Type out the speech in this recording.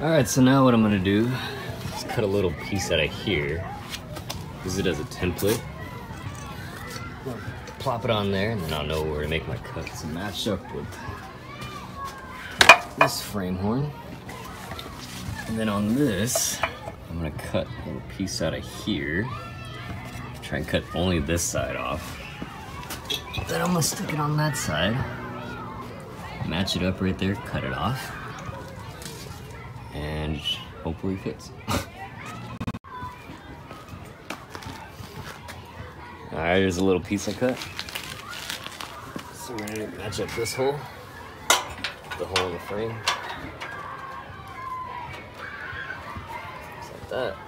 Alright, so now what I'm gonna do is cut a little piece out of here. Use it as a template. Plop it on there, and then I'll know where to make my cuts and match up with this frame horn. And then on this, I'm gonna cut a little piece out of here. Try and cut only this side off. Then I'm gonna stick it on that side. Match it up right there, cut it off. And hopefully it fits. Alright, here's a little piece I cut. So we're gonna match up this hole, the hole in the frame. Just like that.